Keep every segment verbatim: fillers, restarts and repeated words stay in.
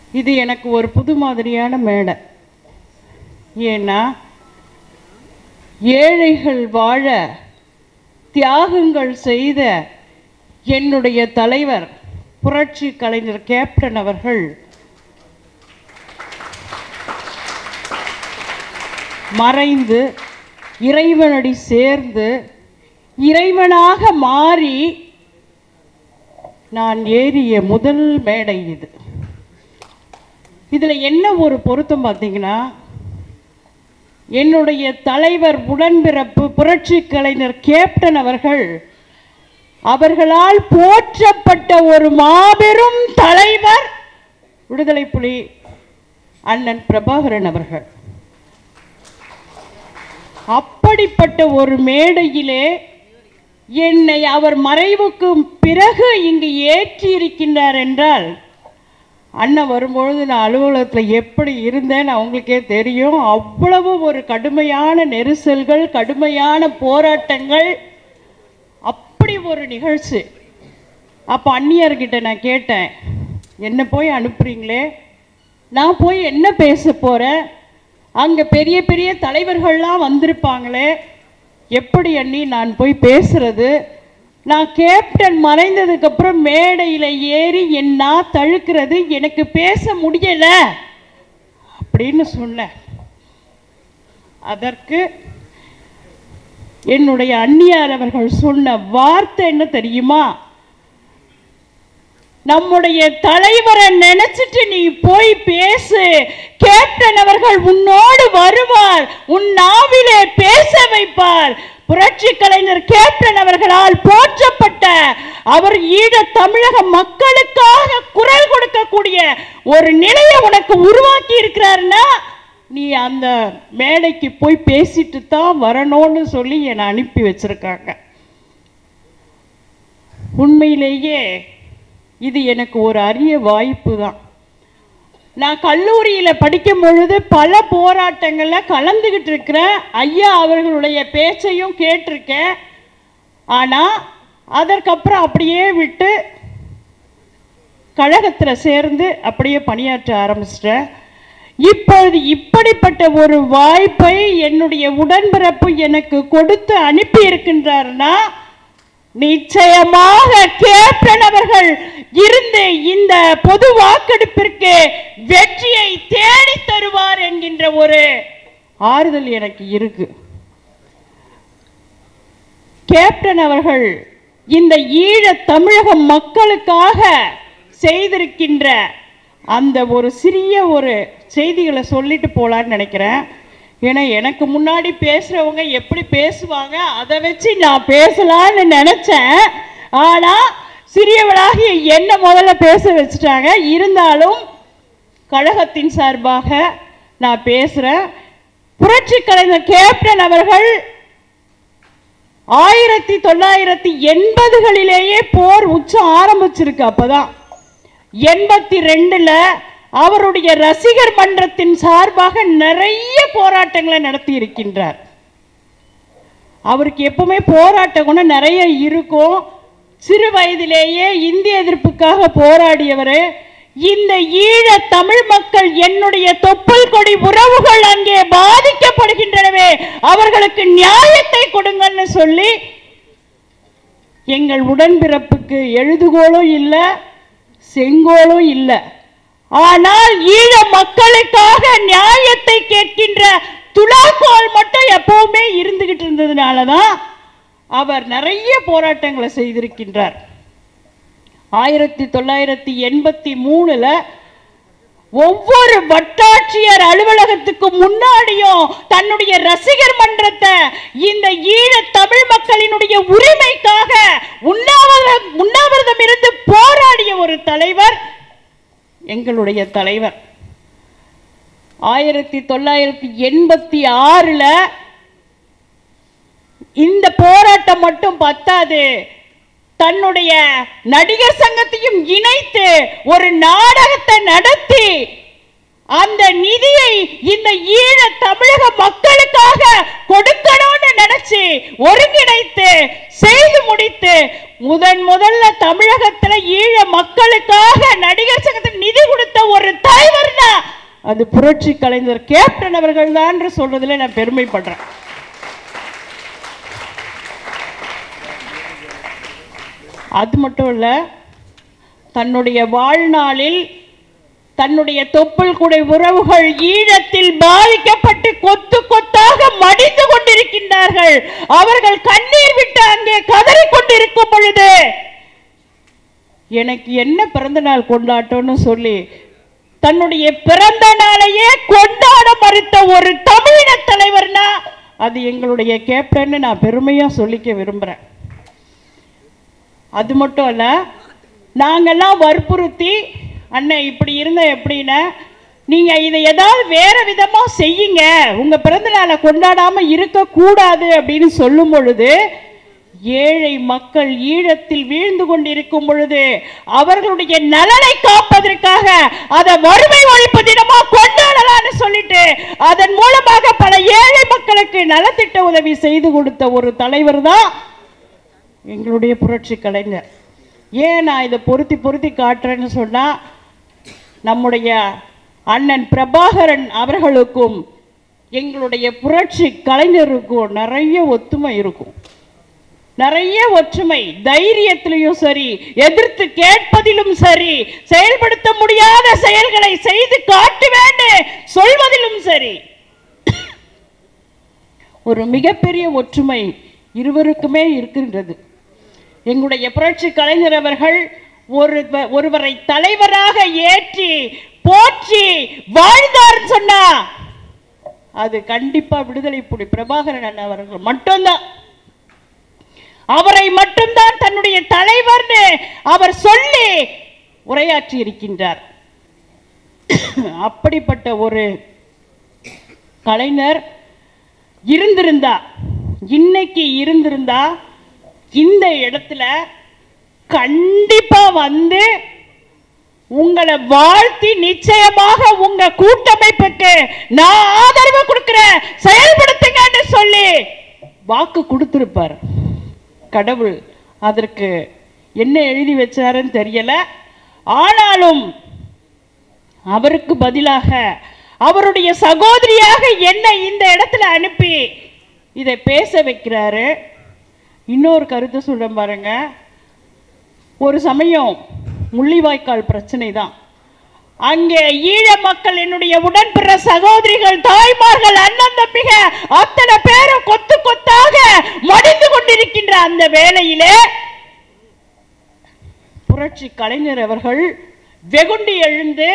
இது எனக்கு ஒரு புது மாதிரியான மேடை. ஏன்னா ஏழைகள் வாழ தியாகங்கள் செய்த என்னுடைய தலைவர் புரட்சி கலைஞர் கேப்டன் அவர்கள் மறைந்து இறைவனடி சேர்ந்து இறைவனாக மாறி நான் ஏறிய முதல் மேடை இது. இதில் என்ன ஒரு பொருத்தம் பார்த்தீங்கன்னா, என்னுடைய தலைவர் உடன்பிறப்பு புரட்சி கலைஞர் கேப்டன் அவர்கள் அவர்களால் போற்றப்பட்ட ஒரு மாபெரும் தலைவர் விடுதலை புலி அண்ணன் பிரபாகரன் அவர்கள். அப்படிப்பட்ட ஒரு மேடையிலே என்னை அவர் மறைவுக்கு பிறகு இங்கு ஏற்றி இருக்கின்றார் என்றால், அண்ணன் வரும்பொழுது நான் அலுவலகத்தில் எப்படி இருந்தேன்னு அவங்களுக்கே தெரியும். அவ்வளவு ஒரு கடுமையான நெரிசல்கள், கடுமையான போராட்டங்கள், அப்படி ஒரு நிகழ்ச்சி. அப்போ அந்நியர்கிட்ட நான் கேட்டேன், என்ன போய் அனுப்புறீங்களே, நான் போய் என்ன பேச போகிறேன், அங்கே பெரிய பெரிய தலைவர்கள்லாம் வந்திருப்பாங்களே, எப்படி அண்ணி நான் போய் பேசுறது, நான் கேப்டன் மறைந்ததுக்கப்புறம் மேடையில் ஏறி என்ன தழுக்கிறது, எனக்கு பேச முடியலை அப்படின்னு சொன்னேன். அதற்கு என்னுடைய அண்ணியார் அவர்கள் சொன்ன வார்த்தை என்ன தெரியுமா, நம்முடைய தலைவரை நினைச்சிட்டு நீ போய் பேசு, கேப்டன் அவர்கள் உன்னோடு வருவார், உன் நாவிலே பேச வைப்பார். புரட்சி கலைஞர் கேப்டன் அவர்களால் போற்றப்பட்ட அவர் ஈழ தமிழக மக்களுக்காக குரல் கொடுக்கக்கூடிய ஒரு நிலையை உனக்கு உருவாக்கி இருக்கிறார்னா நீ அந்த மேடைக்கு போய் பேசிட்டு தான் வரணும்னு சொல்லி என்னை அனுப்பி வச்சிருக்காங்க. உண்மையிலேயே இது எனக்கு ஒரு அரிய வாய்ப்பு தான். நான் கல்லூரியில் படிக்கும் பொழுது பல போராட்டங்களில் கலந்துக்கிட்டு இருக்கிறேன். ஐயா அவர்களுடைய பேச்சையும் கேட்டிருக்கேன். ஆனால் அதற்கப்புறம் அப்படியே விட்டு கழகத்தில் சேர்ந்து அப்படியே பணியாற்ற ஆரம்பிச்சிட்டேன். இப்பொழுது இப்படிப்பட்ட ஒரு வாய்ப்பை என்னுடைய உடன்பிறப்பு எனக்கு கொடுத்து அனுப்பி இருக்கின்றார்னா நிச்சயமாக கேப்டன் அவர்கள் இருந்து இந்த பொது வாக்கெடுப்பிற்கு வெற்றியை தேடி தருவார் என்கின்ற ஒரு ஆறுதல் எனக்கு இருக்கு. கேப்டன் அவர்கள் இந்த ஈழ தமிழக மக்களுக்காக செய்திருக்கின்ற அந்த ஒரு சிறிய ஒரு செய்திகளை சொல்லிட்டு போலான்னு நினைக்கிறேன். ஏன்னா எனக்கு முன்னாடி பேசுறவங்க எப்படி பேசுவாங்க அதை வச்சு நான் பேசலான்னு நினைச்சேன். ஆனா சிறியவளாகி என்ன முதல்ல பேச வச்சுட்டாங்க. இருந்தாலும் கழகத்தின் சார்பாக நான் பேசுறேன். புரட்சி கலைஞர் கேப்டன் அவர்கள் ஆயிரத்தி தொள்ளாயிரத்தி எண்பதுகளிலேயே போர் உச்சம் ஆரம்பிச்சிருக்கு. அப்பதான் எண்பத்தி ரெண்டுல அவருடைய ரசிகர் மன்றத்தின் சார்பாக நிறைய போராட்டங்களை நடத்தி இருக்கின்றார். அவருக்கு எப்பவுமே போராட்ட குணம் நிறைய இருக்கும். சிறு வயதிலேயே இந்திய எதிர்ப்புக்காக போராடியவர். இந்த ஈழ தமிழ் மக்கள் என்னுடைய தொப்புள் கொடி உறவுகள் அங்கே பாதிக்கப்படுகின்றனவே, அவர்களுக்கு நியாயத்தை கொடுங்கன்னு சொல்லி எங்கள் உடன்பிறப்புக்கு எழுதுகோளும் இல்லை, செங்கோலும் இல்லை. ஆனால் ஈழ மக்களுக்காக நியாயத்தை கேட்கின்ற துலாக்கோல் மட்டும் எப்பவுமே இருந்துகிட்டு இருந்ததுனாலதான் அவர் நிறைய போராட்டங்களை செய்திருக்கின்றார். ஆயிரத்தி தொள்ளாயிரத்தி எண்பத்தி மூணுல ஒவ்வொரு வட்டாட்சியர் அலுவலகத்துக்கு முன்னாடியும் தன்னுடைய ரசிகர் மன்றத்தை இந்த ஈழ தமிழ் மக்களினுடைய உரிமைக்காக உண்ணாவிரதம் உண்ணாவிரதம் இருந்து போராடிய ஒரு தலைவர் எங்களுடைய தலைவர். ஆயிரத்தி தொள்ளாயிரத்தி எண்பத்தி ஆறுல இந்த போராட்டம் மட்டும் பத்தாது, தன்னுடைய நடிகர் சங்கத்தையும் இணைத்து ஒரு நாடகத்தை நடத்தி அந்த நிதியை இந்த ஈழ தமிழக மக்களுக்காக கொடுக்கணும்னு நினைச்சு ஒருங்கிணைத்து செய்து முடித்து முதன் முதல்ல தமிழகத்தில் ஈழ மக்களுக்காக நடிகர் சங்கத்துக்கு நிதி கொடுத்த ஒரு தலைவர் அது புரட்சி கலைஞர் கேப்டன் அவர்கள் தான் சொல்றதுல நான் பெருமைப்படுறேன். அது மட்டும் இல்ல, தன்னுடைய வாழ்நாளில் தன்னுடைய தொப்புள் குடை உறவுகள் ஈழத்தில் பாதிக்கப்பட்டு கொத்து கொத்தாக மடிந்து கொண்டிருக்கின்றார்கள். அவர்கள் கண்ணீர் விட்டு அங்கே கதறிக் கொண்டிருக்கும் பொழுது எனக்கு என்ன பிறந்த நாள் கொண்டாட்டம்னு சொல்லி தன்னுடைய பிறந்த நாளையே கொண்டாட மறுத்த ஒரு தமிழின தலைவர்னா அது எங்களுடைய கேப்டன் நான் பெருமையா சொல்லிக்க விரும்புறேன். அது மட்டும் இல்ல, நாங்கெல்லாம் வற்புறுத்தி அண்ணன் இப்படி இருந்த எப்படின்னா நீங்க இதை ஏதாவது வேற விதமா செய்யுங்க, உங்க பிறந்த நாளை கொண்டாடாம இருக்க கூடாது அப்படின்னு சொல்லும் பொழுது ஏழை மக்கள் ஈழத்தில் வீழ்ந்து கொண்டிருக்கும் பொழுது அவர்களுடைய நலனை காப்பதற்காக அதை வறுமை ஒழிப்பு தினமா கொண்டாடலாம்னு சொல்லிட்டு அதன் மூலமாக பல ஏழை மக்களுக்கு நலத்திட்ட உதவி செய்து கொடுத்த ஒரு தலைவர் தான் எங்களுடைய புரட்சி கலைஞர். ஏன் நான் இதை பொருத்தி பொருத்தி காட்டுறேன்னு சொன்னா, நம்முடைய அண்ணன் பிரபாகரன் அவர்களுக்கும் எங்களுடைய புரட்சி கலைஞருக்கும் நிறைய ஒத்துமை இருக்கும், நிறைய ஒற்றுமை. தைரியத்திலையும் சரி, எதிர்த்து கேட்பதிலும் சரி, செயல்படுத்த முடியாத செயல்களை செய்து காட்டுவேன் சொல்வதிலும் சரி, ஒரு மிகப்பெரிய ஒற்றுமை இருவருக்குமே இருக்கின்றது. எங்களுடைய புரட்சி கலைஞர் அவர்கள் ஒரு ஒருவரை தலைவராக ஏற்றி போற்றி வாழ்ந்தார் சொன்னா அது கண்டிப்பா விடுதலை புலி பிரபாகரன் அவர்கள் மட்டும்தான். அவரை மட்டும்தான் தன்னுடைய தலைவர் அவர் சொல்லி உரையாற்றி இருக்கின்றார். அப்படிப்பட்ட ஒரு கலைஞர் இருந்திருந்தா, இன்னைக்கு இருந்திருந்தா இந்த இடத்துல கண்டிப்பா வந்து உங்களை வாழ்த்தி நிச்சயமாக உங்க கூட்டமைப்புக்கு நான் ஆதரவு கொடுக்கிறேன், செயல்படுத்துங்கன்னு சொல்லி வாக்கு கொடுத்திருப்பார். கடவுள் அதற்கு என்ன எழுதி வச்சாருன்னு தெரியல. ஆனாலும் அவருக்கு பதிலாக அவருடைய சகோதரியாக என்ன இந்த இடத்துல அனுப்பி இதை பேச வைக்கிறாரு. இன்னொரு கருத்து சொல்ல பாருங்க, ஒரு சமயம் முள்ளிவாய்க்கால் பிரச்சனை தான். அங்கே ஈழ மக்கள், என்னுடைய உடன்பிற சகோதரிகள், தாய்மார்கள், அண்ணன் தம்பிக அத்தனை பேரும் கொத்து கொத்தாக மடிந்து கொண்டிருக்கின்ற அந்த வேளையிலே புரட்சி கலைஞர் அவர்கள் வெகுண்டி எழுந்து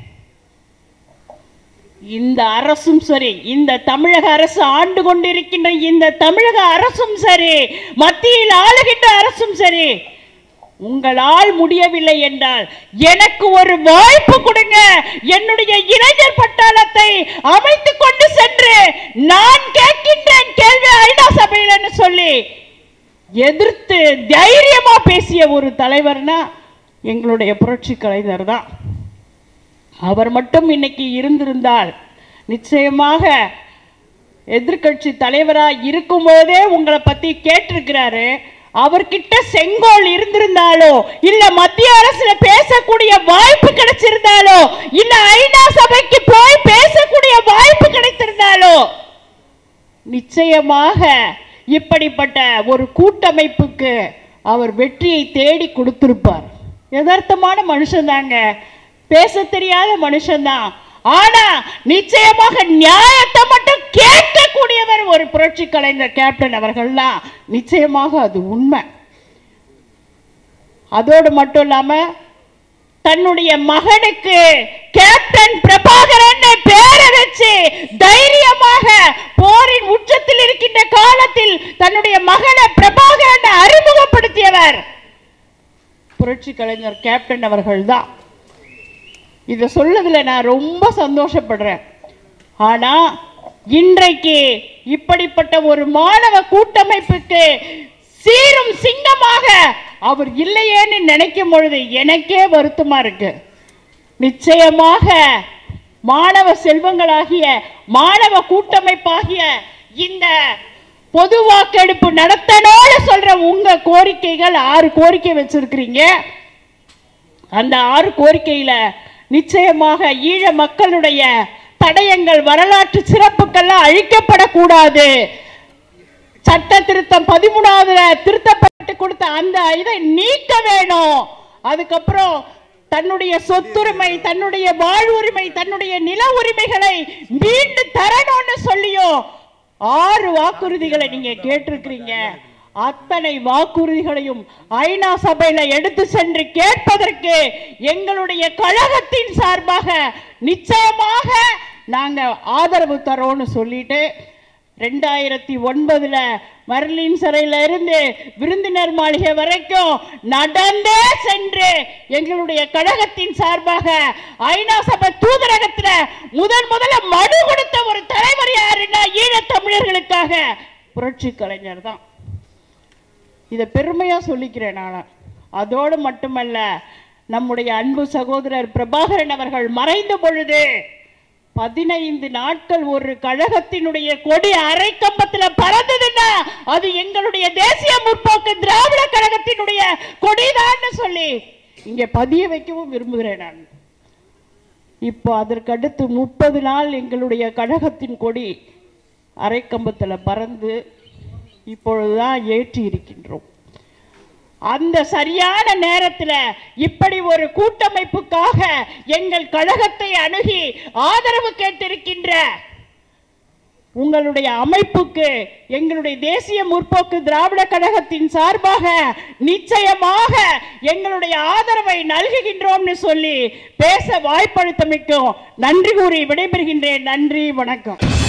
இந்த அரசும் சரி, இந்த தமிழக அரசு ஆண்டு கொண்டிருக்கின்ற இந்த தமிழக அரசும் சரி, மத்தியில் ஆளுகின்ற அரசும் சரி, உங்களால் முடியவில்லை என்றால் எனக்கு ஒரு வாய்ப்பு கொடுங்க, என்னுடைய இளைஞர் பட்டாளத்தை அமைத்துக் கொண்டு சென்று நான் கேட்கின்றேன் கேள்வி ஐநா சபையில் சொல்லி எதிர்த்து தைரியமா பேசிய ஒரு தலைவர்னா எங்களுடைய புரட்சி கலைஞர் தான். அவர் மட்டும் இன்னைக்கு இருந்திருந்தால் நிச்சயமாக எதிர்கட்சி தலைவராக இருக்கும் போதே உங்களை பத்தி கேட்டிருக்கிறாரு. அவர்கிட்ட செங்கோல் இருந்திருந்தாலோ, இல்ல மத்திய அரசுல பேசக்கூடிய வாய்ப்பு கிடைச்சிருந்தாலோ, இல்ல ஐநா சபைக்கு போய் பேசக்கூடிய வாய்ப்பு கிடைத்திருந்தாலோ நிச்சயமாக இப்படிப்பட்ட ஒரு கூட்டமைப்புக்கு அவர் வெற்றியை தேடி கொடுத்திருப்பார். யதார்த்தமான மனுஷன் தாங்க, பேச தெரியாத மனுஷன்தான். ஆனா நிச்சயமாக நியாயத்தை மட்டும் கேட்கக்கூடியவர் ஒரு புரட்சி கலைஞர் கேப்டன் அவர்கள் தான். நிச்சயமாக அது உண்மை. அதோடு மட்டும் இல்லாம தன்னுடைய மகனுக்கு கேப்டன் பிரபாகரன் பேரை வச்சு தைரியமாக போரின் உச்சத்தில் இருக்கின்ற காலத்தில் தன்னுடைய மகனை பிரபாகரன் அறிமுகப்படுத்தியவர் புரட்சி கலைஞர் கேப்டன் அவர்கள் தான். இதை சொல்லதுல நான் ரொம்ப சந்தோஷப்படுறேன். ஆனா இன்றைக்கு இப்படிப்பட்ட ஒரு மாணவ கூட்டமைப்புக்கு சீரும் சிங்கமாக அவர் இல்லையேன்னு நினைக்கும் பொழுது எனக்கே வருத்தமா இருக்கு. நிச்சயமாக மாணவ செல்வங்களாகிய மாணவ கூட்டமைப்பாகிய இந்த பொது வாக்கெடுப்பு நடத்தணும்னு சொல்ற உங்க கோரிக்கைகள் ஆறு கோரிக்கை வச்சிருக்கிறீங்க. அந்த ஆறு கோரிக்கையில நிச்சயமாக ஈழ மக்களுடைய தடயங்கள் வரலாற்று சிறப்புக்கெல்லாம் அழிக்கப்படக்கூடாது. சட்ட திருத்தம் பதிமூணாவதுல திருத்தப்பட்டு கொடுத்த அந்த இதை நீக்க வேணும். அதுக்கப்புறம் தன்னுடைய சொத்துரிமை, தன்னுடைய வாழ்வுரிமை, தன்னுடைய நில உரிமைகளை மீண்டும் தரணும்னு சொல்லியும் ஆறு வாக்குறுதிகளை நீங்க கேட்டிருக்கிறீங்க. அத்தனை வாக்குறுதிகளையும் ஐநா சபையில எடுத்து சென்று கேட்பதற்கு எங்களுடைய கழகத்தின் சார்பாக நிச்சயமாக நாங்க ஆதரவு தரோம்னு சொல்லிட்டு ரெண்டாயிரத்தி ஒன்பதுல மர்லின் சிறையில இருந்து விருந்தினர் மாளிகை வரைக்கும் நடந்தே சென்று எங்களுடைய கழகத்தின் சார்பாக ஐநா சபை தூதரகத்துல முதன் முதல்ல மனு கொடுத்த ஒரு தலைவர் யாருன்னா ஈழத் தமிழர்களுக்காக புரட்சி கலைஞர் தான். இதை பெருமையா சொல்லிக்கிறேன் நான். அதோடு மட்டுமல்ல, நம்முடைய அன்பு சகோதரர் பிரபாகரன் அவர்கள் மறைந்த பொழுது பதினைந்து நாட்கள் ஒரு கழகத்தினுடைய கொடி அரை கம்பத்தில் பறந்ததுன்னா அது எங்களுடைய தேசிய முற்போக்கு திராவிட கழகத்தினுடைய கொடிதான் சொல்லி இங்க பதிய வைக்கவும் விரும்புகிறேன் நான். இப்போ அதற்கு அடுத்து முப்பது நாள் எங்களுடைய கழகத்தின் கொடி அரை கம்பத்தில் பறந்து இப்பொழுதுதான் ஏற்றி இருக்கின்றோம். அந்த சரியான நேரத்தில் இப்படி ஒரு கூட்டமைப்புக்காக எங்கள் கழகத்தை அணுகி ஆதரவு கேட்டிருக்கின்ற உங்களுடைய அமைப்புக்கு எங்களுடைய தேசிய முற்போக்கு திராவிட கழகத்தின் சார்பாக நிச்சயமாக எங்களுடைய ஆதரவை நல்குகின்றோம்னு சொல்லி பேச வாய்ப்பளித்தமைக்கும் நன்றி கூறி விடைபெறுகின்றேன். நன்றி, வணக்கம்.